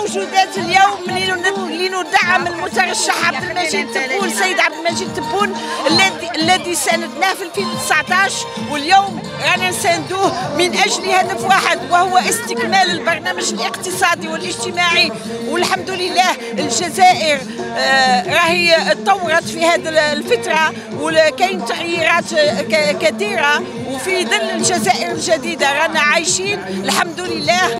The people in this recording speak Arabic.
موجودات اليوم لندعم المترشح عبد المجيد تبون، سيد عبد المجيد تبون الذي ساندناه في 2019، واليوم رانا نساندوه من اجل هدف واحد، وهو استكمال البرنامج الاقتصادي والاجتماعي. والحمد لله الجزائر راهي تطورت في هذه الفتره، وكاين تغييرات كثيره، وفي ظل الجزائر الجديده رانا عايشين الحمد لله.